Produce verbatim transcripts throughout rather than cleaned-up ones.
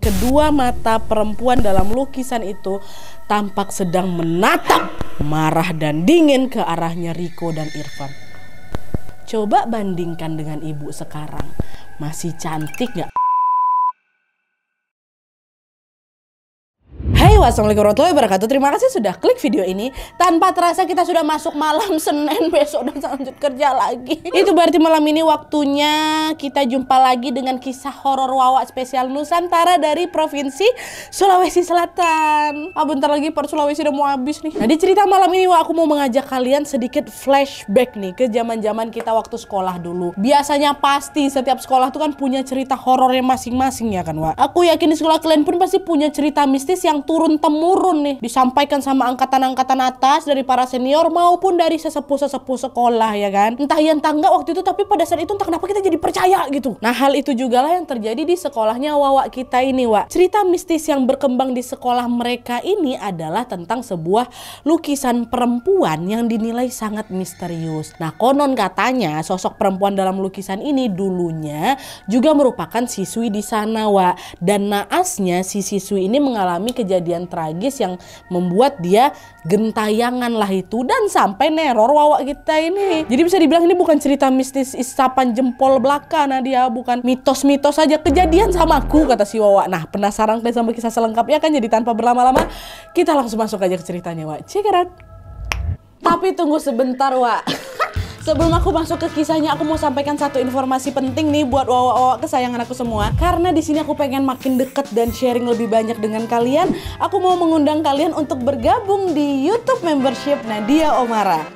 Kedua mata perempuan dalam lukisan itu tampak sedang menatap marah dan dingin ke arahnya Riko dan Irfan. Coba bandingkan dengan ibu sekarang, masih cantik gak? Hai, wassalamualaikum warahmatullahi wabarakatuh. Terima kasih sudah klik video ini. Tanpa terasa kita sudah masuk malam Senin, besok dan lanjut kerja lagi. Itu berarti malam ini waktunya kita jumpa lagi dengan kisah horor Wawa spesial Nusantara dari Provinsi Sulawesi Selatan. Ah, bentar lagi per Sulawesi udah mau habis nih. Nah, di cerita malam ini Wak, aku mau mengajak kalian sedikit flashback nih ke zaman-zaman kita waktu sekolah dulu. Biasanya pasti setiap sekolah tuh kan punya cerita horornya masing-masing ya kan Wak. Aku yakin di sekolah kalian pun pasti punya cerita mistis yang turun temurun nih, disampaikan sama angkatan-angkatan atas dari para senior maupun dari sesepuh-sesepuh sekolah ya kan. Entah iya entah enggak waktu itu, tapi pada saat itu entah kenapa kita jadi percaya gitu. Nah, hal itu juga lah yang terjadi di sekolahnya Wawa kita ini Wak. Cerita mistis yang berkembang di sekolah mereka ini adalah tentang sebuah lukisan perempuan yang dinilai sangat misterius. Nah, konon katanya sosok perempuan dalam lukisan ini dulunya juga merupakan siswi di sana Wak. Dan naasnya si siswi ini mengalami kejadian kejadian tragis yang membuat dia gentayangan lah itu dan sampai neror Wawa kita ini. Jadi bisa dibilang ini bukan cerita mistis isapan jempol belaka, nah dia bukan mitos-mitos saja, kejadian sama aku kata si Wawa. Nah, penasaran kalian sama kisah selengkapnya kan? Jadi tanpa berlama-lama kita langsung masuk aja ke ceritanya Wak. Check it out. Tapi tunggu sebentar Wak. Sebelum aku masuk ke kisahnya, aku mau sampaikan satu informasi penting nih buat wawa-wawa kesayangan aku semua. Karena di sini aku pengen makin deket dan sharing lebih banyak dengan kalian. Aku mau mengundang kalian untuk bergabung di YouTube membership Nadia Omara.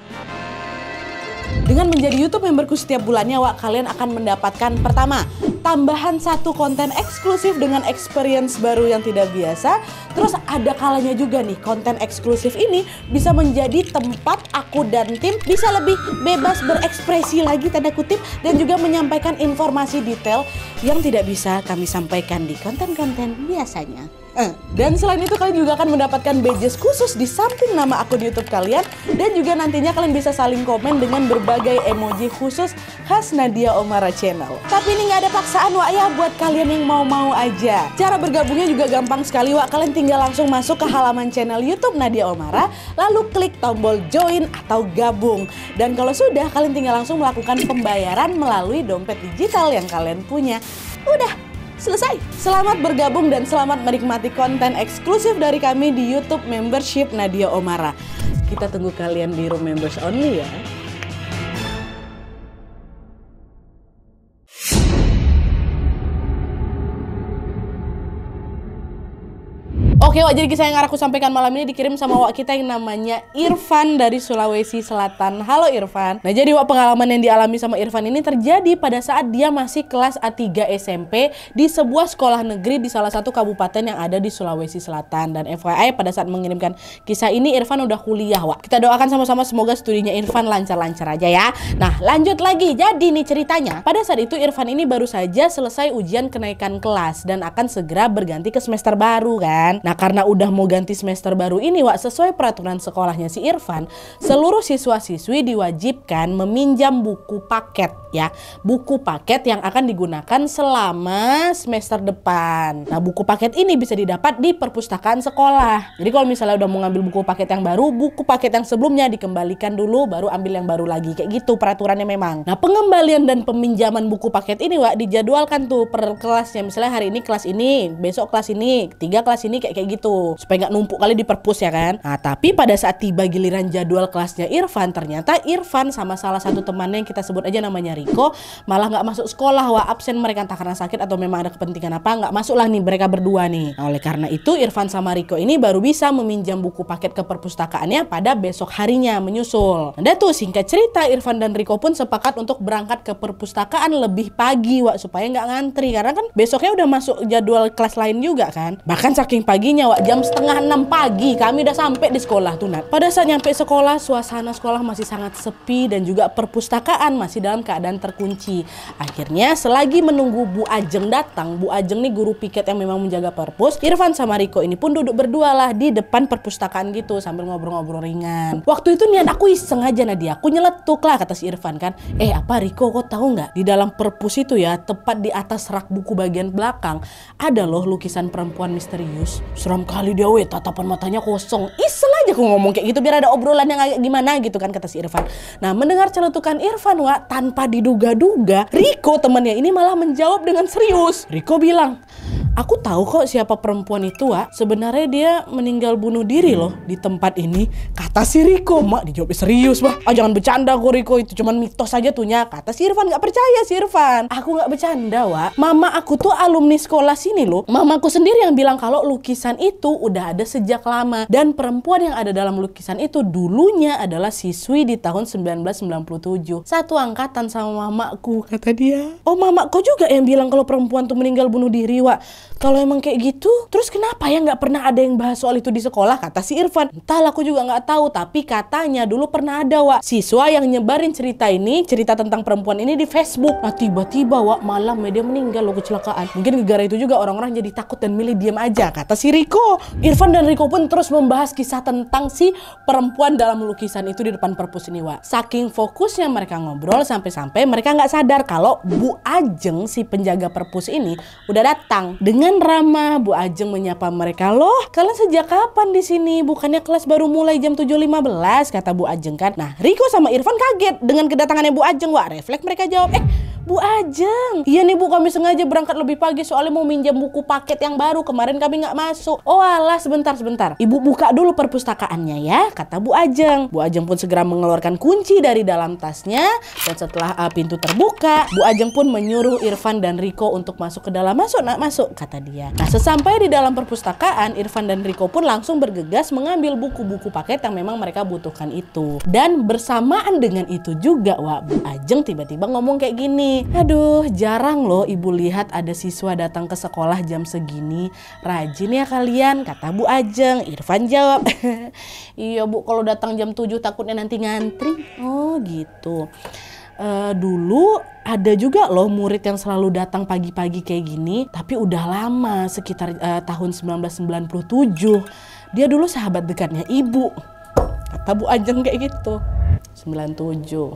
Dengan menjadi YouTube memberku setiap bulannya, Wak, kalian akan mendapatkan pertama, tambahan satu konten eksklusif dengan experience baru yang tidak biasa. Terus ada kalanya juga nih, konten eksklusif ini bisa menjadi tempat aku dan tim bisa lebih bebas berekspresi lagi tanda kutip dan juga menyampaikan informasi detail yang tidak bisa kami sampaikan di konten-konten biasanya. Dan selain itu kalian juga akan mendapatkan badges khusus di samping nama akun YouTube kalian. Dan juga nantinya kalian bisa saling komen dengan berbagai emoji khusus khas Nadia Omara Channel. Tapi ini nggak ada paksaan Wak ya, buat kalian yang mau-mau aja. Cara bergabungnya juga gampang sekali Wak. Kalian tinggal langsung masuk ke halaman channel YouTube Nadia Omara, lalu klik tombol join atau gabung. Dan kalau sudah, kalian tinggal langsung melakukan pembayaran melalui dompet digital yang kalian punya. Udah selesai. Selamat bergabung dan selamat menikmati konten eksklusif dari kami di YouTube membership Nadia Omara. Kita tunggu kalian di room members only ya. Oke Wak, jadi kisah yang aku sampaikan malam ini dikirim sama Wak kita yang namanya Irfan dari Sulawesi Selatan. Halo Irfan. Nah, jadi Wak, pengalaman yang dialami sama Irfan ini terjadi pada saat dia masih kelas A tiga S M P di sebuah sekolah negeri di salah satu kabupaten yang ada di Sulawesi Selatan. Dan F Y I pada saat mengirimkan kisah ini Irfan udah kuliah Wak. Kita doakan sama-sama semoga studinya Irfan lancar-lancar aja ya. Nah, lanjut lagi. Jadi nih ceritanya, pada saat itu Irfan ini baru saja selesai ujian kenaikan kelas dan akan segera berganti ke semester baru kan. Nah, karena udah mau ganti semester baru ini Wak, sesuai peraturan sekolahnya si Irfan, seluruh siswa-siswi diwajibkan meminjam buku paket ya. Buku paket yang akan digunakan selama semester depan. Nah, buku paket ini bisa didapat di perpustakaan sekolah. Jadi kalau misalnya udah mau ngambil buku paket yang baru, buku paket yang sebelumnya dikembalikan dulu, baru ambil yang baru lagi. Kayak gitu peraturannya memang. Nah, pengembalian dan peminjaman buku paket ini Wak dijadwalkan tuh per kelasnya. Misalnya hari ini kelas ini, besok kelas ini, tiga kelas ini kayak kayak gitu supaya nggak numpuk kali di perpus ya kan. Nah, tapi pada saat tiba giliran jadwal kelasnya Irfan, ternyata Irfan sama salah satu temannya yang kita sebut aja namanya Riko malah nggak masuk sekolah Wak, absen mereka entah karena sakit atau memang ada kepentingan apa, nggak masuklah nih mereka berdua nih. Nah, oleh karena itu Irfan sama Riko ini baru bisa meminjam buku paket ke perpustakaannya pada besok harinya menyusul. Nah, tuh singkat cerita Irfan dan Riko pun sepakat untuk berangkat ke perpustakaan lebih pagi Wak supaya nggak ngantri karena kan besoknya udah masuk jadwal kelas lain juga kan. Bahkan saking pagi paginya, Wak. Jam setengah enam pagi kami udah sampai di sekolah tuh, Nat. Pada saat nyampe sekolah, suasana sekolah masih sangat sepi dan juga perpustakaan masih dalam keadaan terkunci. Akhirnya selagi menunggu Bu Ajeng datang, Bu Ajeng nih guru piket yang memang menjaga perpus, Irfan sama Riko ini pun duduk berdua lah di depan perpustakaan gitu sambil ngobrol-ngobrol ringan. Waktu itu niat aku iseng aja, Nadia, aku nyeletuk lah, kata si Irfan kan. Eh apa Riko, kok tahu nggak, di dalam perpus itu ya, tepat di atas rak buku bagian belakang ada loh lukisan perempuan misterius. Seram kali dia, weh, tatapan matanya kosong. Iseng aja aku ngomong kayak gitu biar ada obrolan yang agak gimana gitu kan, kata si Irfan. Nah mendengar celetukan Irfan, Wak, tanpa diduga-duga Riko temannya ini malah menjawab dengan serius. Riko bilang, aku tahu kok siapa perempuan itu, Wak. Sebenarnya dia meninggal bunuh diri loh di tempat ini, kata si Riko. Mak dijawab serius, Wak. Ah jangan bercanda kok Riko, itu cuman mitos aja tuhnya, kata si Irfan. Gak percaya si Irfan. Aku gak bercanda, Wak. Mama aku tuh alumni sekolah sini loh. Mamaku sendiri yang bilang kalau lukisan itu udah ada sejak lama. Dan perempuan yang ada dalam lukisan itu dulunya adalah siswi di tahun seribu sembilan ratus sembilan puluh tujuh. Satu angkatan sama mamaku, kata dia. Oh mamaku juga yang bilang kalau perempuan tuh meninggal bunuh diri, Wak. Kalau emang kayak gitu, terus kenapa ya nggak pernah ada yang bahas soal itu di sekolah, kata si Irfan. Entahlah, aku juga nggak tahu, tapi katanya dulu pernah ada, Wak, siswa yang nyebarin cerita ini, cerita tentang perempuan ini di Facebook. Nah tiba-tiba, Wak, malam dia meninggal loh, kecelakaan. Mungkin gara itu juga orang-orang jadi takut dan milih diam aja, kata si Riko. Irfan dan Riko pun terus membahas kisah tentang si perempuan dalam lukisan itu di depan perpus ini, Wak. Saking fokusnya mereka ngobrol sampai-sampai mereka nggak sadar kalau Bu Ajeng, si penjaga perpus ini, udah datang. Dengan ramah Bu Ajeng menyapa mereka. Loh, kalian sejak kapan di sini? Bukannya kelas baru mulai jam tujuh lima belas, kata Bu Ajeng kan. Nah, Riko sama Irfan kaget dengan kedatangannya Bu Ajeng, Wak. Refleks mereka jawab, eh Bu Ajeng, iya nih Bu, kami sengaja berangkat lebih pagi soalnya mau minjam buku paket yang baru, kemarin kami nggak masuk. Oh alah, sebentar sebentar, Ibu buka dulu perpustakaannya ya, kata Bu Ajeng. Bu Ajeng pun segera mengeluarkan kunci dari dalam tasnya, dan setelah uh, pintu terbuka, Bu Ajeng pun menyuruh Irfan dan Riko untuk masuk ke dalam. Masuk nak, masuk, kata dia. Nah sesampai di dalam perpustakaan, Irfan dan Riko pun langsung bergegas mengambil buku-buku paket yang memang mereka butuhkan itu. Dan bersamaan dengan itu juga, Wak, Bu Ajeng tiba-tiba ngomong kayak gini. Aduh, jarang loh Ibu lihat ada siswa datang ke sekolah jam segini. Rajin ya kalian, kata Bu Ajeng. Irfan jawab, iya Bu, kalau datang jam tujuh takutnya nanti ngantri. Oh gitu. Uh, dulu ada juga loh murid yang selalu datang pagi-pagi kayak gini, tapi udah lama, sekitar uh, tahun seribu sembilan ratus sembilan puluh tujuh. Dia dulu sahabat dekatnya Ibu, kata Bu Ajeng kayak gitu. sembilan puluh tujuh.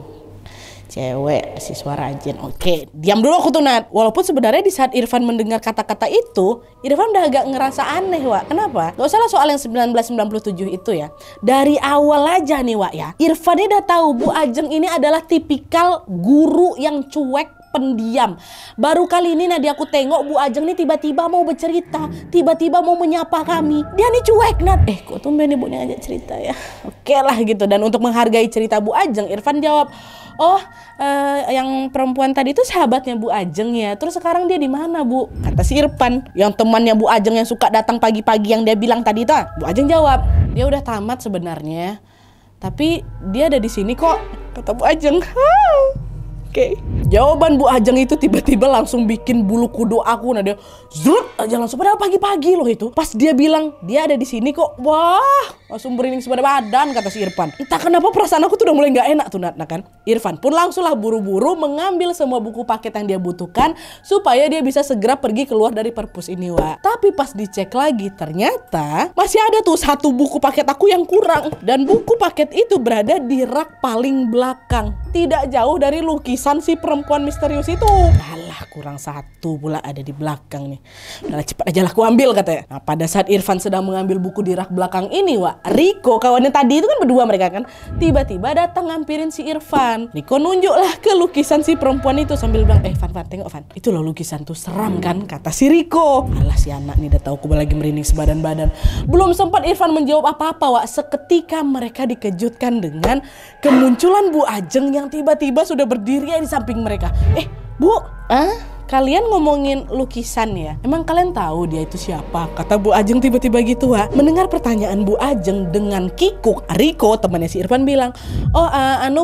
Cewek, siswa rajin. Oke, diam dulu aku tuh, Nat. Walaupun sebenarnya di saat Irfan mendengar kata-kata itu, Irfan udah agak ngerasa aneh, Wak. Kenapa? Gak usah lah soal yang seribu sembilan ratus sembilan puluh tujuh itu ya. Dari awal aja nih, Wak ya, Irfan ini udah tahu Bu Ajeng ini adalah tipikal guru yang cuek, pendiam. Baru kali ini Nadia aku tengok Bu Ajeng nih tiba-tiba mau bercerita, tiba-tiba mau menyapa kami. Dia nih cuek, Nat. Eh, kok tumben ibunya aja cerita ya. Oke lah gitu. Dan untuk menghargai cerita Bu Ajeng, Irfan jawab, oh, uh, yang perempuan tadi itu sahabatnya Bu Ajeng ya. Terus sekarang dia di mana, Bu? Kata si Irfan. Yang temannya Bu Ajeng yang suka datang pagi-pagi yang dia bilang tadi tuh. Bu Ajeng jawab, dia udah tamat sebenarnya, tapi dia ada di sini kok, kata Bu Ajeng. Oke, okay. Jawaban Bu Ajeng itu tiba-tiba langsung bikin bulu kudu aku, nah dia zrut aja langsung, padahal pagi-pagi loh itu. Pas dia bilang dia ada di sini kok, wah, langsung berinding sepada badan, kata si Irfan. Entah kenapa perasaan aku tuh udah mulai nggak enak tuh, Nat, nah kan. Irfan pun langsunglah buru-buru mengambil semua buku paket yang dia butuhkan supaya dia bisa segera pergi keluar dari perpus ini, Wak. Tapi pas dicek lagi ternyata masih ada tuh satu buku paket aku yang kurang, dan buku paket itu berada di rak paling belakang, tidak jauh dari lukisan si perempuan misterius itu. Alah, kurang satu pula ada di belakang nih. Udah cepat aja lah aku ambil, katanya. Nah pada saat Irfan sedang mengambil buku di rak belakang ini, Wak, Riko kawannya tadi itu kan berdua mereka kan, tiba-tiba datang ngampirin si Irfan. Riko nunjuklah ke lukisan si perempuan itu sambil bilang, eh Van, Van, tengok Van, itu loh lukisan tuh, seram kan, kata si Riko. Alah si anak nih udah tahu aku lagi merinding sebadan-badan. Belum sempat Irfan menjawab apa-apa, Wak, seketika mereka dikejutkan dengan kemunculan Bu Ajeng yang tiba-tiba sudah berdiri di samping mereka. Eh Bu, ah? Kalian ngomongin lukisan ya? Emang kalian tahu dia itu siapa? Kata Bu Ajeng tiba-tiba gitu, Wak. Mendengar pertanyaan Bu Ajeng dengan kikuk, Riko temannya si Irfan bilang, oh uh, anu Bu,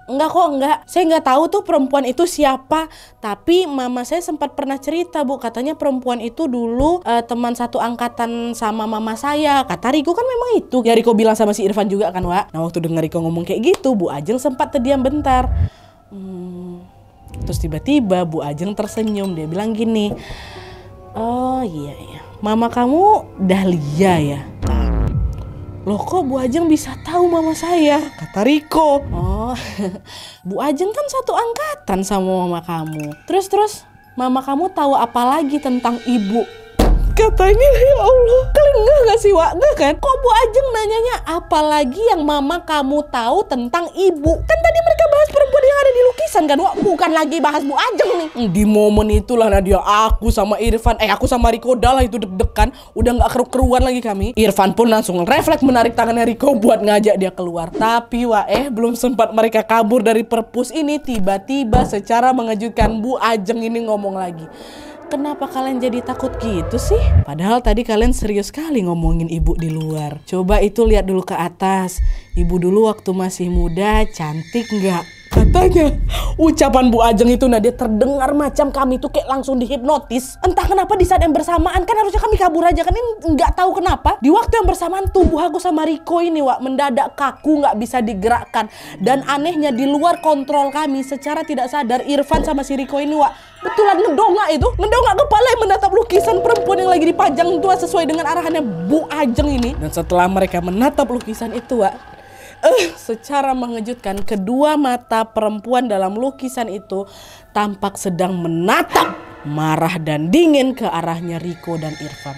Enggak kok, enggak. Saya nggak tahu tuh perempuan itu siapa. Tapi mama saya sempat pernah cerita, Bu. Katanya perempuan itu dulu uh, teman satu angkatan sama mama saya. Kata Riko kan memang itu. Ya Riko bilang sama si Irfan juga kan, Wak. Nah waktu dengar Riko ngomong kayak gitu, Bu Ajeng sempat terdiam bentar. Hmm, terus tiba-tiba Bu Ajeng tersenyum. Dia bilang gini, oh iya iya, mama kamu Dahlia ya? Loh kok Bu Ajeng bisa tahu mama saya? Kata Riko. Oh, Bu Ajeng kan satu angkatan sama mama kamu. Terus terus mama kamu tahu apa lagi tentang ibu? Katanya, ya Allah, kalian enggak gak sih, Wak? Enggak kan? Kok Bu Ajeng nanyanya apalagi yang mama kamu tahu tentang ibu? Kan tadi mereka bahas perempuan yang ada di lukisan kan, Wak? Bukan lagi bahas Bu Ajeng nih. Di momen itulah Nadia, aku sama Irfan, eh aku sama Riko dah lah itu deg-degan. Udah gak keru-keruan lagi kami. Irfan pun langsung refleks menarik tangannya Riko buat ngajak dia keluar. Tapi Wak, eh belum sempat mereka kabur dari perpus ini, tiba-tiba secara mengejutkan Bu Ajeng ini ngomong lagi. Kenapa kalian jadi takut gitu sih? Padahal tadi kalian serius sekali ngomongin ibu di luar. Coba itu lihat dulu ke atas. Ibu dulu waktu masih muda cantik nggak? Katanya ucapan Bu Ajeng itu Nadia terdengar macam kami tuh kayak langsung dihipnotis. Entah kenapa di saat yang bersamaan, kan harusnya kami kabur aja kan, ini nggak tahu kenapa. Di waktu yang bersamaan tubuh aku sama Riko ini, Wak, mendadak kaku, nggak bisa digerakkan. Dan anehnya di luar kontrol kami, secara tidak sadar Irfan sama si Riko ini, Wak, betulan ngedongak itu. Ngedongak kepala yang menatap lukisan perempuan yang lagi dipajang itu sesuai dengan arahannya Bu Ajeng ini. Dan setelah mereka menatap lukisan itu, Wak, Uh, secara mengejutkan kedua mata perempuan dalam lukisan itu tampak sedang menatap marah dan dingin ke arahnya Riko dan Irfan.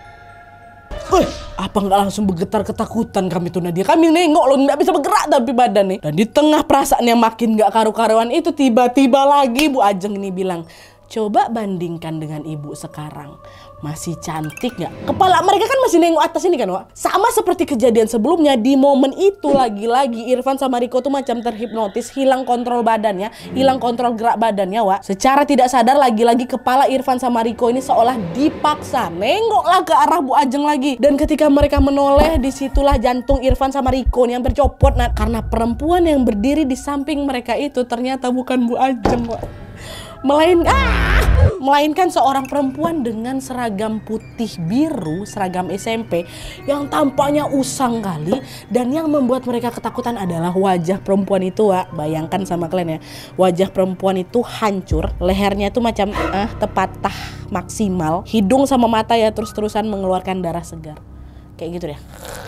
Uh, apa nggak langsung bergetar ketakutan kami tuh Nadia? Kami nengok loh, nggak bisa bergerak tapi badan nih. Dan di tengah perasaan yang makin nggak karu-karuan itu tiba-tiba lagi Bu Ajeng ini bilang, coba bandingkan dengan ibu sekarang. Masih cantik gak? Kepala mereka kan masih nengok atas ini kan, Wak. Sama seperti kejadian sebelumnya, di momen itu lagi-lagi Irfan sama Riko tuh macam terhipnotis, hilang kontrol badannya, hilang kontrol gerak badannya, Wak. Secara tidak sadar lagi-lagi kepala Irfan sama Riko ini seolah dipaksa nengoklah ke arah Bu Ajeng lagi. Dan ketika mereka menoleh, disitulah jantung Irfan sama Riko nih hampir copot, nah, karena perempuan yang berdiri di samping mereka itu ternyata bukan Bu Ajeng, Wak. Melain, ah, melainkan seorang perempuan dengan seragam putih biru, seragam S M P yang tampaknya usang kali. Dan yang membuat mereka ketakutan adalah wajah perempuan itu, Wak. Bayangkan sama kalian ya, wajah perempuan itu hancur, lehernya itu macam ah, terpatah maksimal, hidung sama mata ya terus-terusan mengeluarkan darah segar. Kayak gitu deh.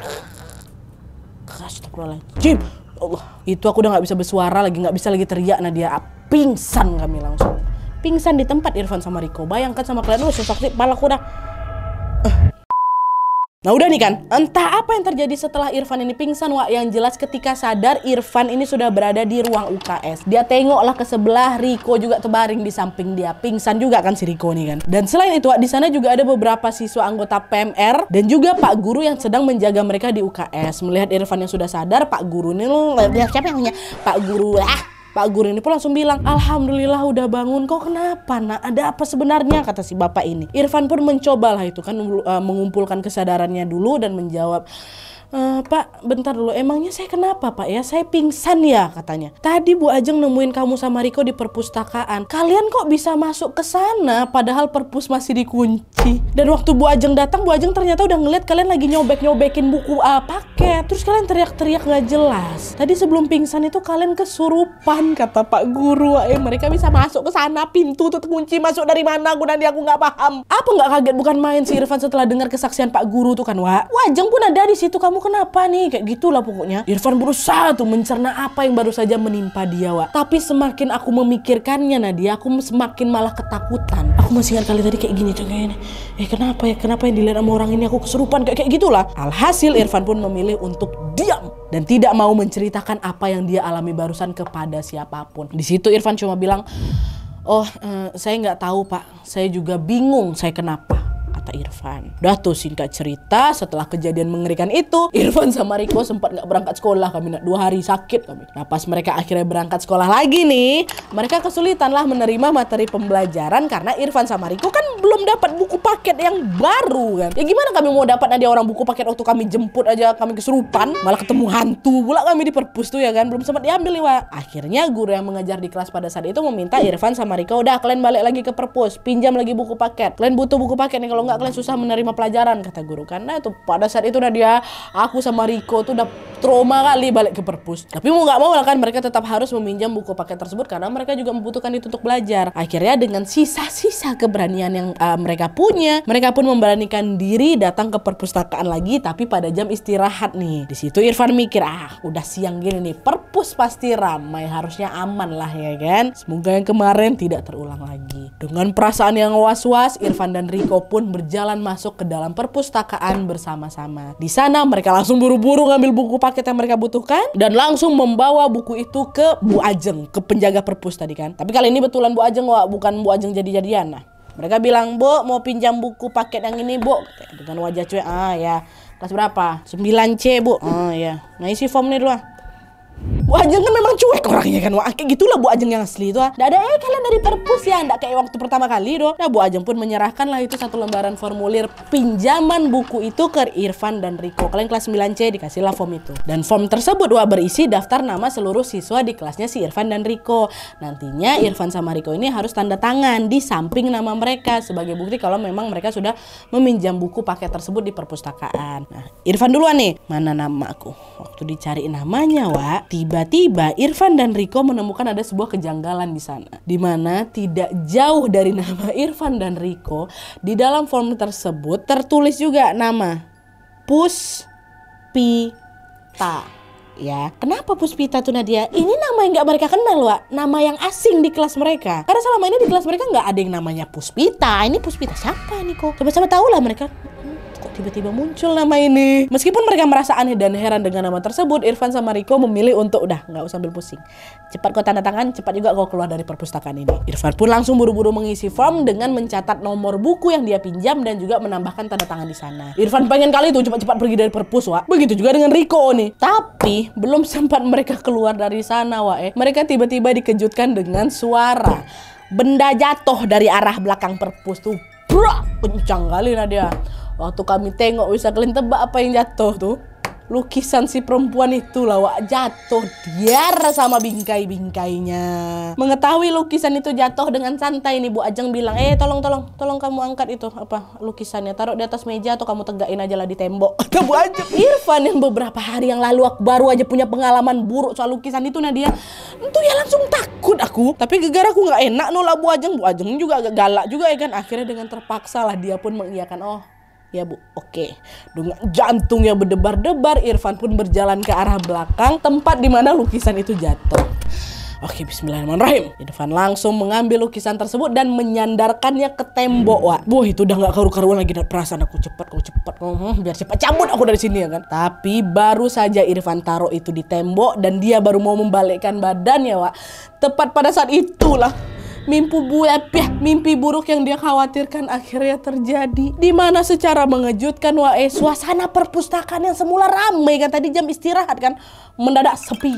Astagfirullahaladzim, Allah. Itu aku udah gak bisa bersuara lagi, gak bisa lagi teriak Nadia. Pingsan kami langsung. Pingsan di tempat Irfan sama Riko. Bayangkan sama kalian, oh susah sih, palaku udah. Uh. Nah udah nih kan, entah apa yang terjadi setelah Irfan ini pingsan, Wak. Yang jelas ketika sadar, Irfan ini sudah berada di ruang U K S. Dia tengoklah ke sebelah, Riko juga terbaring di samping dia. Pingsan juga kan si Riko nih kan. Dan selain itu, Wak, di sana juga ada beberapa siswa anggota P M R dan juga Pak Guru yang sedang menjaga mereka di U K S. Melihat Irfan yang sudah sadar, Pak Guru ini loh, siapa yang punya? Pak Guru lah. Pak Guru ini pun langsung bilang, alhamdulillah udah bangun. Kok kenapa, nak? Ada apa sebenarnya? Kata si bapak ini. Irfan pun mencobalah itu kan uh, mengumpulkan kesadarannya dulu dan menjawab, Uh, Pak, bentar dulu, emangnya saya kenapa, Pak ya? Saya pingsan ya, katanya. Tadi Bu Ajeng nemuin kamu sama Riko di perpustakaan. Kalian kok bisa masuk ke sana padahal perpus masih dikunci? Dan waktu Bu Ajeng datang, Bu Ajeng ternyata udah ngeliat kalian lagi nyobek-nyobekin buku uh, paket. Terus kalian teriak-teriak gak jelas. Tadi sebelum pingsan itu kalian kesurupan, kata Pak Guru. Eh, mereka bisa masuk ke sana, pintu tuh kunci, masuk dari mana? Gue nanti aku nggak paham. Apa nggak kaget bukan main si Irfan setelah dengar kesaksian Pak Guru tuh kan, Wak? Bu Ajeng pun ada di situ. Kamu kenapa nih? Kayak gitulah pokoknya. Irfan berusaha tuh mencerna apa yang baru saja menimpa dia, Wak. Tapi semakin aku memikirkannya, Nadia, aku semakin malah ketakutan. Aku masih ingat kali tadi kayak gini tuh kayaknya. Eh kenapa ya? Kenapa yang dilihat sama orang ini aku kesurupan kayak kayak gitulah. Alhasil Irfan pun memilih untuk diam dan tidak mau menceritakan apa yang dia alami barusan kepada siapapun. Di situ Irfan cuma bilang, oh uh, saya nggak tahu, Pak. Saya juga bingung saya kenapa. kata Irfan. Udah tuh singkat cerita, setelah kejadian mengerikan itu, Irfan sama Riko sempat nggak berangkat sekolah. Kami nak dua hari sakit kami. Nah pas mereka akhirnya berangkat sekolah lagi nih, mereka kesulitan lah menerima materi pembelajaran karena Irfan sama Riko kan belum dapat buku paket yang baru kan. Ya gimana kami mau dapat ada orang buku paket waktu kami jemput aja kami kesurupan, malah ketemu hantu pula kami di perpus tuh ya kan, belum sempat diambil nih Wak. Akhirnya guru yang mengajar di kelas pada saat itu meminta Irfan sama Riko, udah kalian balik lagi ke perpus, pinjam lagi buku paket. Kalian butuh buku paket nih, kalau nggak kalian susah menerima pelajaran kata guru. Karena itu pada saat itu Nadia, aku sama Riko tuh udah trauma kali balik ke perpus. Tapi mau nggak mau lah kan mereka tetap harus meminjam buku paket tersebut karena mereka juga membutuhkan itu untuk belajar. Akhirnya dengan sisa-sisa keberanian yang uh, mereka punya, mereka pun memberanikan diri datang ke perpustakaan lagi, tapi pada jam istirahat nih. Di situ Irfan mikir, ah udah siang gini nih, perpus pasti ramai, harusnya aman lah ya kan. Semoga yang kemarin tidak terulang lagi. Dengan perasaan yang was-was, Irfan dan Riko pun berjalan masuk ke dalam perpustakaan bersama-sama. Di sana mereka langsung buru-buru ngambil buku paket yang mereka butuhkan dan langsung membawa buku itu ke Bu Ajeng, ke penjaga perpus tadi kan. Tapi kali ini betulan Bu Ajeng, Wak, bukan Bu Ajeng jadi-jadian. Nah, mereka bilang, "Bu, mau pinjam buku paket yang ini, Bu." Dengan wajah cuek, "Ah ya, kelas berapa?" sembilan C, Bu. "Oh ya, nah isi form nih dulu." Bu Ajeng kan memang cuek orangnya kan, wah kayak gitulah Bu Ajeng yang asli itu. Ah. Nggak ada, eh kalian dari perpus ya, nggak kayak waktu pertama kali doh. Nah Bu Ajeng pun menyerahkan lah itu satu lembaran formulir pinjaman buku itu ke Irfan dan Riko. Kalian kelas sembilan C dikasihlah form itu. Dan form tersebut wah berisi daftar nama seluruh siswa di kelasnya si Irfan dan Riko. Nantinya Irfan sama Riko ini harus tanda tangan di samping nama mereka sebagai bukti kalau memang mereka sudah meminjam buku paket tersebut di perpustakaan. Nah Irfan duluan nih, mana namaku? Waktu dicari namanya wah, tiba-tiba Irfan dan Riko menemukan ada sebuah kejanggalan di sana, di mana tidak jauh dari nama Irfan dan Riko di dalam form tersebut tertulis juga nama Puspita. Ya, kenapa Puspita tuh Nadia? Ini nama yang nggak mereka kenal, Wak. Nama yang asing di kelas mereka. Karena selama ini di kelas mereka nggak ada yang namanya Puspita. Ini Puspita siapa nih kok? Coba-coba tahu lah mereka. Kok tiba-tiba muncul nama ini? Meskipun mereka merasa aneh dan heran dengan nama tersebut, Irfan sama Riko memilih untuk udah nggak usah ambil pusing. Cepat kau tanda tangan, cepat juga kau keluar dari perpustakaan ini. Irfan pun langsung buru-buru mengisi form dengan mencatat nomor buku yang dia pinjam dan juga menambahkan tanda tangan di sana. Irfan pengen kali itu cepat-cepat pergi dari perpus, Wak. Begitu juga dengan Riko nih. Tapi belum sempat mereka keluar dari sana, Wak, eh. Mereka tiba-tiba dikejutkan dengan suara benda jatuh dari arah belakang perpus tuh. Brak, kencang kali Nadia. Waktu kami tengok, bisa kalian tebak apa yang jatuh tuh? Lukisan si perempuan itu lah, Wak, jatuh diar sama bingkai-bingkainya. Mengetahui lukisan itu jatuh dengan santai nih Bu Ajeng bilang, eh tolong tolong tolong kamu angkat itu apa lukisannya, taruh di atas meja atau kamu tegakin aja lah di tembok. Kata Bu Ajeng. Irfan yang beberapa hari yang lalu baru aja punya pengalaman buruk soal lukisan itu Nadia, itu ya langsung takut aku. Tapi gegara aku nggak enak nolak Bu Ajeng. Bu Ajeng juga agak galak juga ya kan. Akhirnya dengan terpaksa lah dia pun mengiyakan, oh ya Bu, oke. Dengan jantung yang berdebar-debar, Irfan pun berjalan ke arah belakang tempat di mana lukisan itu jatuh. Oke, bismillahirrahmanirrahim. Irfan langsung mengambil lukisan tersebut dan menyandarkannya ke tembok, Wak. Wah, itu udah gak karu-karuan lagi dan perasaan aku cepat, kau cepat, kau hmm, biar cepat cabut aku dari sini ya kan. Tapi baru saja Irfan taruh itu di tembok dan dia baru mau membalikkan badannya, Wak. Tepat pada saat itulah mimpi buruk, mimpi buruk yang dia khawatirkan akhirnya terjadi. Di mana secara mengejutkan, wah, eh, suasana perpustakaan yang semula ramai kan tadi jam istirahat kan, mendadak sepi.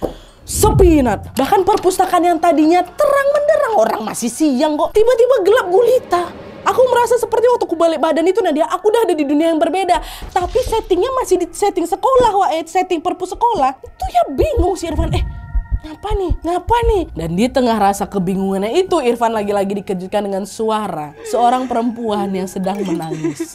Sepi, Nat. Bahkan perpustakaan yang tadinya terang menderang, orang masih siang kok, tiba-tiba gelap gulita. Aku merasa seperti waktu aku balik badan itu Nadia, aku udah ada di dunia yang berbeda. Tapi settingnya masih di setting sekolah, wah, eh, setting perpus sekolah. Itu ya bingung si Irfan, eh ngapa nih? Ngapa nih? Dan di tengah rasa kebingungannya itu, Irfan lagi-lagi dikejutkan dengan suara seorang perempuan yang sedang menangis.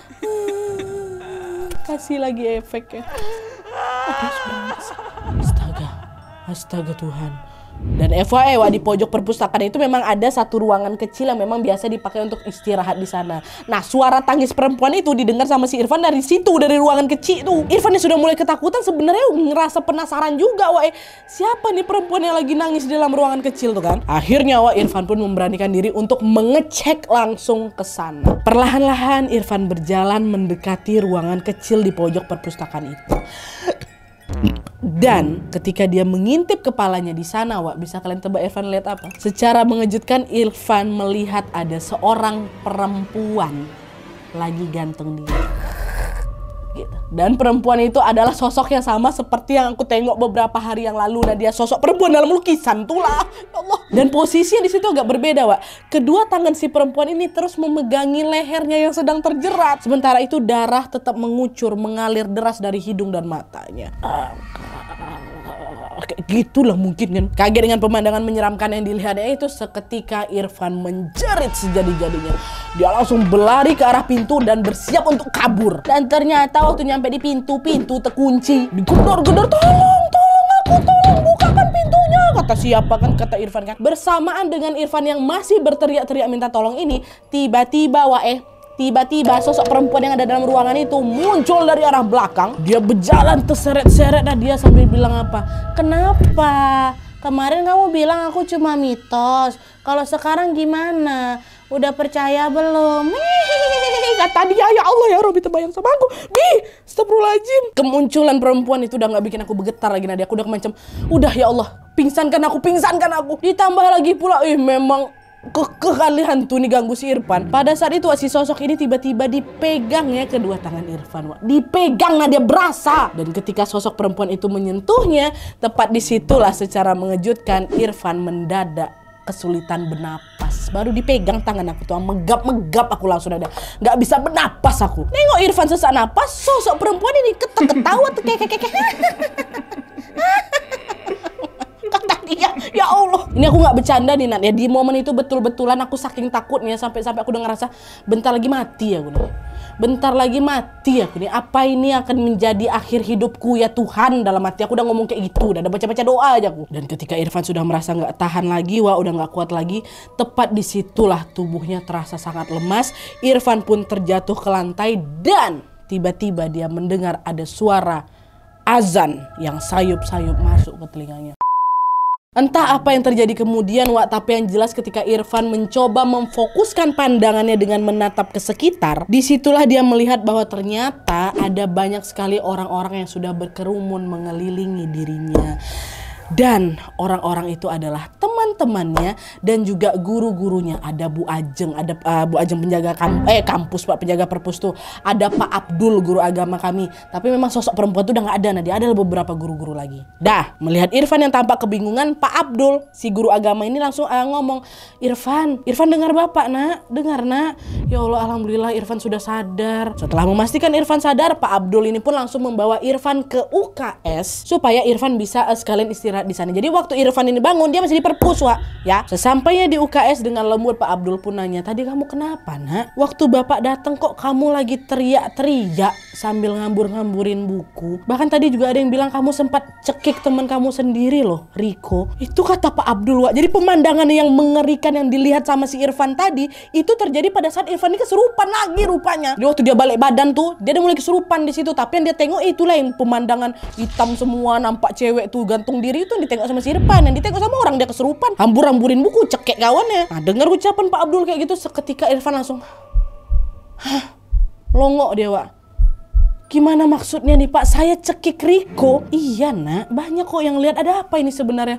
Kasih lagi efek ya. Ada suara nangis. Astaga, astaga Tuhan. Dan F Y I, di pojok perpustakaan itu memang ada satu ruangan kecil yang memang biasa dipakai untuk istirahat di sana. Nah, suara tangis perempuan itu didengar sama si Irfan dari situ, dari ruangan kecil itu. Irfan yang sudah mulai ketakutan sebenarnya ngerasa penasaran juga, wah, eh, siapa nih perempuan yang lagi nangis di dalam ruangan kecil tuh kan? Akhirnya, wah, Irfan pun memberanikan diri untuk mengecek langsung ke sana. Perlahan-lahan Irfan berjalan mendekati ruangan kecil di pojok perpustakaan itu. Dan ketika dia mengintip kepalanya di sana, Wak, bisa kalian tebak Irfan lihat apa? Secara mengejutkan Irfan melihat ada seorang perempuan lagi gantung diri. Gitu. Dan perempuan itu adalah sosok yang sama seperti yang aku tengok beberapa hari yang lalu. Nah, dia sosok perempuan dalam lukisan tulah. Ya Allah. Dan posisinya di situ agak berbeda, Wak. Kedua tangan si perempuan ini terus memegangi lehernya yang sedang terjerat. Sementara itu darah tetap mengucur, mengalir deras dari hidung dan matanya. Kayak gitulah mungkin kan. Kaget dengan pemandangan menyeramkan yang dilihatnya itu, seketika Irfan menjerit sejadi-jadinya. Dia langsung berlari ke arah pintu dan bersiap untuk kabur. Dan ternyata waktu nyampe di pintu, pintu terkunci. Digedor-gedor, tolong, tolong aku, tolong bukakan pintunya. Kata siapa kan, kata Irfan kan. Bersamaan dengan Irfan yang masih berteriak-teriak minta tolong ini, tiba-tiba wae Tiba-tiba sosok perempuan yang ada dalam ruangan itu muncul dari arah belakang. Dia berjalan terseret-seret dan dia sambil bilang apa? Kenapa? Kemarin kamu bilang aku cuma mitos. Kalau sekarang gimana? Udah percaya belum? Kata dia, ya Allah ya Robi terbayang sama aku. Bi, astagfirullahaladzim. Kemunculan perempuan itu udah gak bikin aku bergetar lagi. Nadia, aku udah macam, udah ya Allah, pingsankan aku, pingsankan aku. Ditambah lagi pula, ih memang kekeh kali hantu nih ganggu si Irfan. Pada saat itu si sosok ini tiba-tiba dipegang ya kedua tangan Irfan. Wak. Dipegang, nah dia berasa. Dan ketika sosok perempuan itu menyentuhnya, tepat disitulah secara mengejutkan Irfan mendadak kesulitan bernapas. Baru dipegang tangan aku tuh megap-megap aku langsung ada. Nggak bisa bernapas aku. Nengok Irfan sesak napas, sosok perempuan ini ketawa tuh kayak kayak kata dia, ya Allah. Ini aku nggak bercanda nih Nat ya, di momen itu betul-betulan aku saking takutnya sampai-sampai aku udah ngerasa bentar lagi mati aku nih. Bentar lagi mati aku nih. Apa ini akan menjadi akhir hidupku ya Tuhan, dalam hati aku udah ngomong kayak gitu, udah ada baca-baca doa aja aku. Dan ketika Irfan sudah merasa nggak tahan lagi, wah udah nggak kuat lagi, tepat disitulah tubuhnya terasa sangat lemas. Irfan pun terjatuh ke lantai dan tiba-tiba dia mendengar ada suara azan yang sayup-sayup masuk ke telinganya. Entah apa yang terjadi kemudian, Wak, tapi yang jelas ketika Irfan mencoba memfokuskan pandangannya dengan menatap ke sekitar, disitulah dia melihat bahwa ternyata ada banyak sekali orang-orang yang sudah berkerumun mengelilingi dirinya. Dan orang-orang itu adalah teman-temannya dan juga guru-gurunya. Ada Bu Ajeng, ada uh, Bu Ajeng penjaga kam eh kampus, Pak penjaga perpus tuh. Ada Pak Abdul guru agama kami. Tapi memang sosok perempuan tuh udah nggak ada. Nah, dia ada beberapa guru-guru lagi. Dah, melihat Irfan yang tampak kebingungan, Pak Abdul, si guru agama ini langsung uh, ngomong, "Irfan, Irfan dengar Bapak, Nak. Dengar, Nak." Ya Allah, alhamdulillah Irfan sudah sadar. Setelah memastikan Irfan sadar, Pak Abdul ini pun langsung membawa Irfan ke U K S supaya Irfan bisa uh, sekalian istirahat di sana. Jadi waktu Irfan ini bangun, dia masih di perpus, Wak, ya. Sesampainya di U K S dengan lembut, Pak Abdul pun nanya, "Tadi kamu kenapa, Nak? Waktu Bapak datang kok kamu lagi teriak-teriak sambil ngambur-ngamburin buku. Bahkan tadi juga ada yang bilang kamu sempat cekik teman kamu sendiri loh, Riko." Itu kata Pak Abdul, Wak. Jadi pemandangan yang mengerikan yang dilihat sama si Irfan tadi itu terjadi pada saat Irfan ini kesurupan lagi rupanya. Jadi waktu dia balik badan tuh, dia udah mulai kesurupan di situ. Tapi yang dia tengok itulah yang pemandangan hitam semua, nampak cewek tuh gantung diri, itu yang ditengok sama si Irfan. Yang ditengok sama orang dia kesurupan, hambur-hamburin buku, cekek kawannya. Nah, dengar ucapan Pak Abdul kayak gitu, seketika Irfan langsung, hah, longok dia, Wak. Gimana maksudnya nih Pak? Saya cekik Riko. Iya Nak, banyak kok yang lihat. Ada apa ini sebenarnya?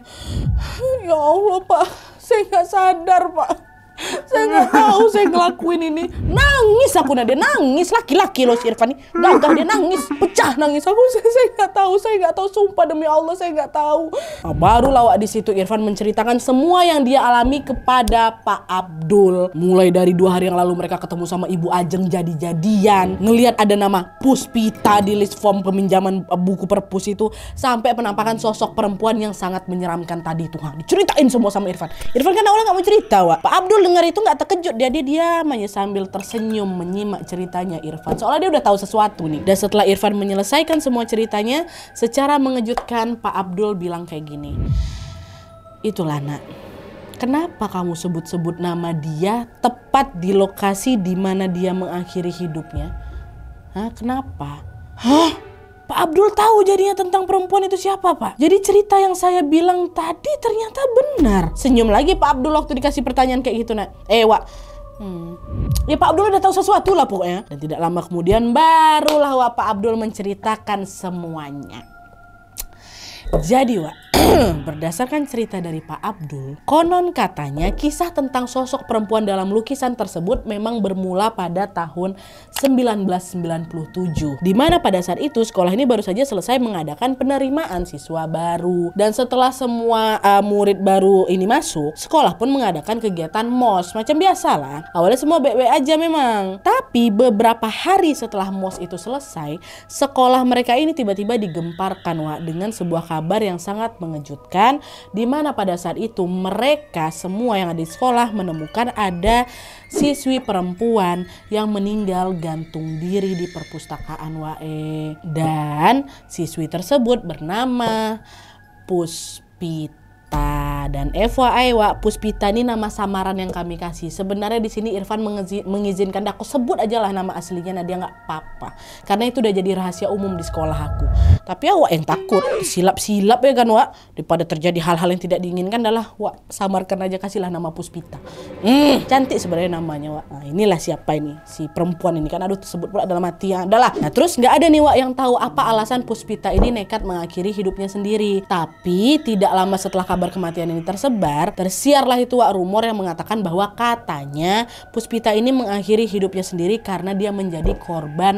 Ya Allah Pak, saya nggak sadar Pak. Saya nggak tahu saya ngelakuin ini. Nangis aku, Nadia, nangis. Laki-laki loh si Irfan ini, gagah dia nangis, pecah nangis. Aku saya saya nggak tahu, saya nggak tahu, sumpah demi Allah saya nggak tahu. Nah, baru lawak di situ Irfan menceritakan semua yang dia alami kepada Pak Abdul. Mulai dari dua hari yang lalu mereka ketemu sama Ibu Ajeng jadi-jadian, ngelihat ada nama Puspita di list form peminjaman buku perpus itu, sampai penampakan sosok perempuan yang sangat menyeramkan tadi tuh. Nah, diceritain semua sama Irfan. Irfan kan awalnya nggak mau cerita, Wak. Pak Abdul dengar itu nggak terkejut, dia dia diam aja sambil tersenyum menyimak ceritanya Irfan. Soalnya dia udah tahu sesuatu nih. Dan setelah Irfan menyelesaikan semua ceritanya, secara mengejutkan Pak Abdul bilang kayak gini, "Itulah Nak, kenapa kamu sebut-sebut nama dia tepat di lokasi di mana dia mengakhiri hidupnya? Hah, kenapa?" Hah? Pak Abdul tahu jadinya tentang perempuan itu siapa, Pak. Jadi cerita yang saya bilang tadi ternyata benar. Senyum lagi Pak Abdul waktu dikasih pertanyaan kayak gitu, Nak. Eh, Wak. Hmm. Ya Pak Abdul udah tahu sesuatu lah pokoknya. Dan tidak lama kemudian barulah Wak Pak Abdul menceritakan semuanya. Jadi Wak, berdasarkan cerita dari Pak Abdul, konon katanya kisah tentang sosok perempuan dalam lukisan tersebut memang bermula pada tahun seribu sembilan ratus sembilan puluh tujuh. Di mana pada saat itu sekolah ini baru saja selesai mengadakan penerimaan siswa baru. Dan setelah semua uh, murid baru ini masuk, sekolah pun mengadakan kegiatan M O S. Macam biasalah. Awalnya semua baik-baik aja memang. Tapi beberapa hari setelah M O S itu selesai, sekolah mereka ini tiba-tiba digemparkan Wak, dengan sebuah kabar yang sangat mengejutkan, di mana pada saat itu mereka semua yang ada di sekolah menemukan ada siswi perempuan yang meninggal gantung diri di perpustakaan Wae. Dan siswi tersebut bernama Puspita. Dan F Y I Wak, Puspita ini nama samaran yang kami kasih. Sebenarnya di sini Irfan mengizinkan aku sebut aja lah nama aslinya Nadia, nggak apa-apa, karena itu udah jadi rahasia umum di sekolah aku. Tapi ya Wak yang takut silap-silap ya kan Wak, daripada terjadi hal-hal yang tidak diinginkan adalah Wak samarkan aja, kasihlah nama Puspita. Hmm, cantik sebenarnya namanya Wak. Nah, inilah siapa ini si perempuan ini kan, aduh tersebut pula dalam hati ya. Adalah. Nah terus nggak ada nih Wak yang tahu apa alasan Puspita ini nekat mengakhiri hidupnya sendiri. Tapi tidak lama setelah kabar kematian ini tersebar, tersiarlah itu Wak rumor yang mengatakan bahwa katanya Puspita ini mengakhiri hidupnya sendiri karena dia menjadi korban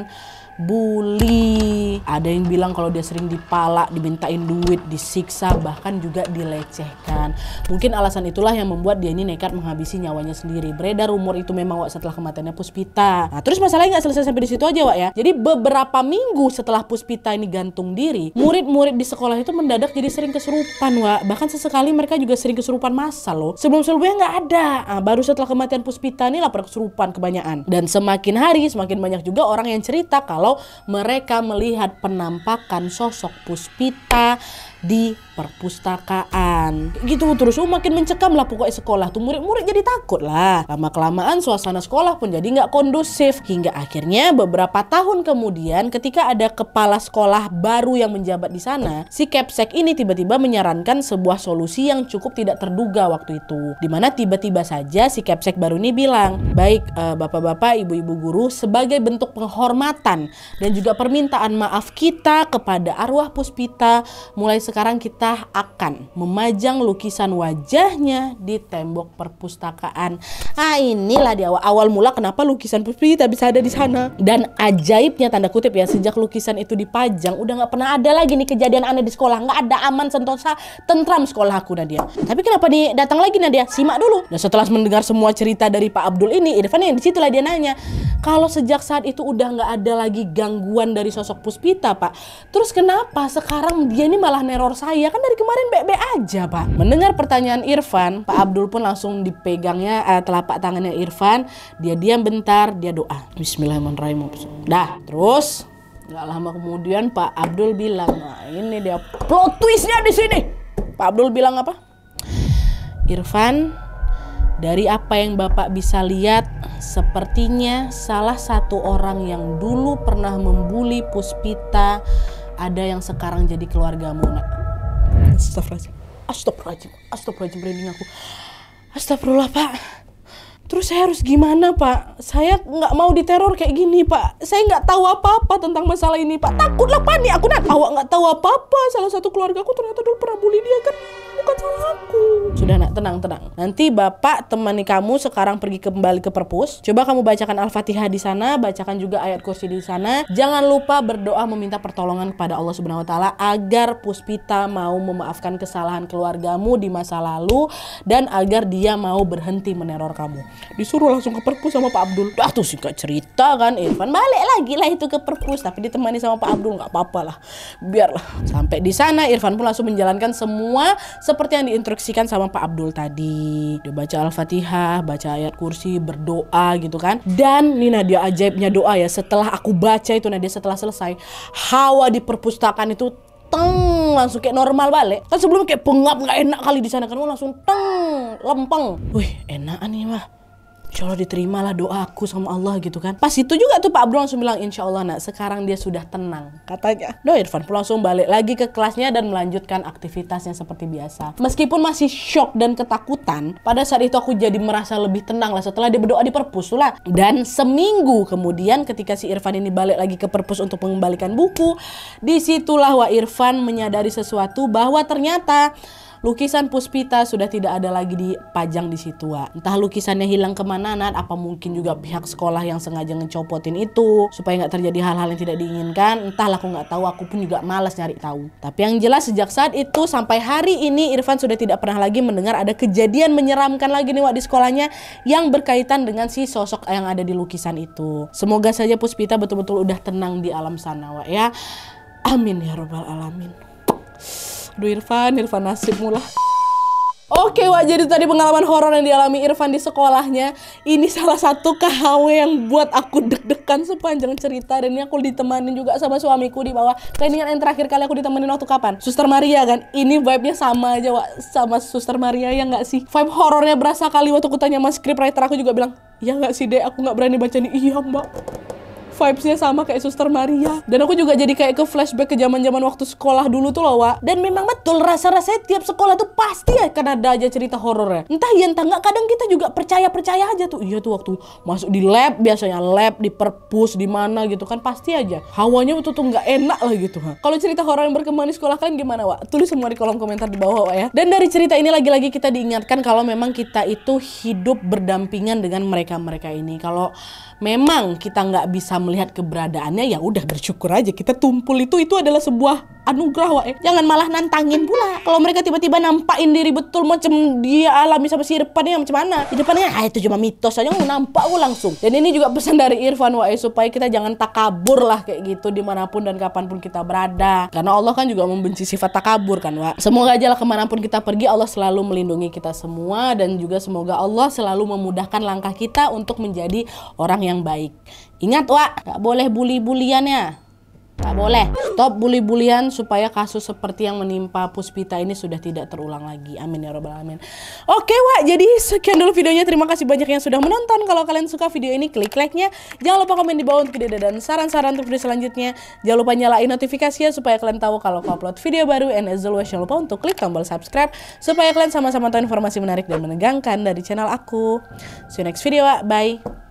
bully. Ada yang bilang kalau dia sering dipalak, dimintain duit, disiksa, bahkan juga dilecehkan. Mungkin alasan itulah yang membuat dia ini nekat menghabisi nyawanya sendiri. Beredar rumor itu memang Wak setelah kematiannya Puspita. Nah terus masalahnya nggak selesai sampai di situ aja Wak ya. Jadi beberapa minggu setelah Puspita ini gantung diri, murid-murid di sekolah itu mendadak jadi sering kesurupan Wak. Bahkan sesekali mereka juga sering kesurupan massal loh. Sebelum-sebelumnya nggak ada. Nah, baru setelah kematian Puspita ini lapor kesurupan kebanyakan. Dan semakin hari semakin banyak juga orang yang cerita kalau Kalau mereka melihat penampakan sosok Puspita di perpustakaan gitu terus, oh, makin mencekam lah pokoknya sekolah tuh. Murid-murid jadi takut lah. Lama-kelamaan suasana sekolah pun jadi nggak kondusif, hingga akhirnya beberapa tahun kemudian ketika ada kepala sekolah baru yang menjabat di sana, si Kepsek ini tiba-tiba menyarankan sebuah solusi yang cukup tidak terduga waktu itu, dimana tiba-tiba saja si Kepsek baru ini bilang, baik uh, bapak-bapak, ibu-ibu guru, sebagai bentuk penghormatan dan juga permintaan maaf kita kepada arwah Puspita, mulai sekarang kita akan memajang lukisan wajahnya di tembok perpustakaan. Ah inilah di awal, awal mula kenapa lukisan Puspita bisa ada di sana. Dan ajaibnya tanda kutip ya, sejak lukisan itu dipajang udah nggak pernah ada lagi nih kejadian aneh di sekolah. Nggak ada, aman, sentosa, tentram sekolah aku Nadia. Tapi kenapa nih datang lagi Nadia? Simak dulu. Nah setelah mendengar semua cerita dari Pak Abdul ini, Irfan yang disitulah dia nanya, kalau sejak saat itu udah nggak ada lagi gangguan dari sosok Puspita Pak, terus kenapa sekarang dia ini malah neror saya? Kan dari kemarin baik-baik aja Pak. Mendengar pertanyaan Irfan, Pak Abdul pun langsung dipegangnya uh, telapak tangannya Irfan. Dia diam bentar, dia doa, Bismillahirrahmanirrahim. Dah, terus nggak lama kemudian Pak Abdul bilang, nah ini dia plot twistnya di sini. Pak Abdul bilang apa? Irfan, dari apa yang Bapak bisa lihat, sepertinya salah satu orang yang dulu pernah membuli Puspita ada yang sekarang jadi keluargamu nak. Astagfirullahaladzim, astagfirullahaladzim, astagfirullahaladzim, merinding aku. Astagfirullah Pak. Terus saya harus gimana Pak? Saya nggak mau diteror kayak gini Pak. Saya nggak tahu apa-apa tentang masalah ini Pak. Takutlah, panik aku nak. Awak nggak tahu apa-apa. Salah satu keluarga aku ternyata dulu pernah bully dia kan. Bukan salah aku. Sudah nak, tenang, tenang. Nanti Bapak temani kamu sekarang pergi kembali ke perpus. Coba kamu bacakan Al-Fatihah di sana, bacakan juga ayat kursi di sana. Jangan lupa berdoa meminta pertolongan kepada Allah Subhanahu wa taala agar Puspita mau memaafkan kesalahan keluargamu di masa lalu dan agar dia mau berhenti meneror kamu. Disuruh langsung ke perpus sama Pak Abdul. Dah tuh singkat cerita kan, Irfan balik lagi lah itu ke perpus, tapi ditemani sama Pak Abdul. Nggak apa-apa lah, biarlah. Sampai di sana Irfan pun langsung menjalankan semua seperti yang diinstruksikan sama Pak Abdul tadi. Dia baca Al-Fatihah, baca ayat kursi, berdoa gitu kan. Dan ini Nadia ajaibnya doa ya, setelah aku baca itu Nadia, setelah selesai, hawa di perpustakaan itu teng langsung kayak normal balik. Kan sebelum kayak pengap nggak enak kali di sana kan, langsung teng lempeng. Wih enakan nih mah. insya Allah diterimalah doaku sama Allah gitu kan. Pas itu juga tuh Pak Bro langsung bilang, insya Allah nak, sekarang dia sudah tenang katanya. Doa Irfan pun langsung balik lagi ke kelasnya dan melanjutkan aktivitasnya seperti biasa. Meskipun masih shock dan ketakutan, pada saat itu aku jadi merasa lebih tenang lah setelah dia berdoa di perpus lah. Dan seminggu kemudian ketika si Irfan ini balik lagi ke perpus untuk mengembalikan buku, disitulah Wak Irfan menyadari sesuatu bahwa ternyata lukisan Puspita sudah tidak ada lagi dipajang di situ, Wak. Entah lukisannya hilang kemana, Nat. Apa mungkin juga pihak sekolah yang sengaja ngecopotin itu supaya nggak terjadi hal-hal yang tidak diinginkan. Entahlah, aku nggak tahu. Aku pun juga malas nyari tahu. Tapi yang jelas sejak saat itu sampai hari ini Irfan sudah tidak pernah lagi mendengar ada kejadian menyeramkan lagi nih, Wak, di sekolahnya yang berkaitan dengan si sosok yang ada di lukisan itu. Semoga saja Puspita betul-betul udah tenang di alam sana, Wak, ya. Amin ya robbal alamin. Aduh Irfan, Irfan nasibmu lah. Oke Wak, jadi tadi pengalaman horor yang dialami Irfan di sekolahnya. Ini salah satu K H W yang buat aku deg-degan sepanjang cerita. Dan ini aku ditemanin juga sama suamiku di bawah. Kalian ingat yang terakhir kali aku ditemenin waktu kapan? Suster Maria kan? Ini vibe-nya sama aja Wak, sama Suster Maria, ya nggak sih? Vibe horornya berasa kali waktu aku tanya sama scriptwriter, aku juga bilang, iya nggak sih Dek, aku nggak berani baca nih. Iya Mbak, vibes-nya sama kayak Suster Maria. Dan aku juga jadi kayak ke flashback ke zaman-zaman waktu sekolah dulu tuh loh, Wak. Dan memang betul, rasa-rasanya tiap sekolah tuh pasti ya kan ada aja cerita horornya. Entah ya entah nggak, kadang kita juga percaya-percaya aja tuh. Iya tuh waktu masuk di lab, biasanya lab, di perpus, di mana gitu kan, pasti aja hawanya betul tuh nggak enak lah gitu. Kalau cerita horor yang berkembang di sekolah kalian gimana, Wak? Tulis semua di kolom komentar di bawah, Wak, ya. Dan dari cerita ini lagi-lagi kita diingatkan kalau memang kita itu hidup berdampingan dengan mereka-mereka ini. Kalau memang kita nggak bisa melihat keberadaannya, ya udah bersyukur aja. Kita tumpul itu itu adalah sebuah anugerah, Wak, ya. Jangan malah nantangin pula. Kalau mereka tiba-tiba nampakin diri betul macam dia alami sama si Irfan ya, macam mana? Di depannya ah itu cuma mitos aja, nampak aku langsung. Dan ini juga pesan dari Irfan, Wak, ya, supaya kita jangan takabur lah kayak gitu dimanapun dan kapanpun kita berada. Karena Allah kan juga membenci sifat takabur kan, Wak. Semoga aja lah kemanapun kita pergi Allah selalu melindungi kita semua, dan juga semoga Allah selalu memudahkan langkah kita untuk menjadi orang yang baik. Ingat, Wak, gak boleh bully-bulian ya. Gak boleh. Stop bully-bulian supaya kasus seperti yang menimpa Puspita ini sudah tidak terulang lagi. Amin ya robbal alamin. Oke Wak, jadi sekian dulu videonya. Terima kasih banyak yang sudah menonton. Kalau kalian suka video ini, klik like-nya. Jangan lupa komen di bawah untuk ide dan saran-saran untuk video selanjutnya. Jangan lupa nyalain notifikasinya supaya kalian tahu kalau aku upload video baru. And as always, jangan lupa untuk klik tombol subscribe supaya kalian sama-sama tahu informasi menarik dan menegangkan dari channel aku. See you next video, Wak. Bye.